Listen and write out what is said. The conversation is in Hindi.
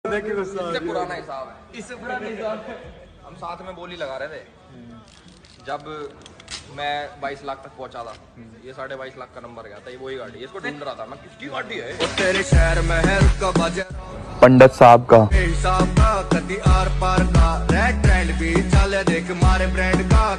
इससे पुराना हिसाब है, इससे पुराना हिसाब है। हम साथ में बोली लगा रहे थे जब मैं 22 लाख तक पहुंचा था। ये 22.5 लाख का नंबर गया था। ये वही गाड़ी है, इसको ढूंढ रहा था मैं, किसकी गाड़ी है। तेरे शहर महल का बजा पंडित साहब का हिसाब का, कदी आर पार का रेड ट्रेंड भी चले देख मारे ब्रांड का।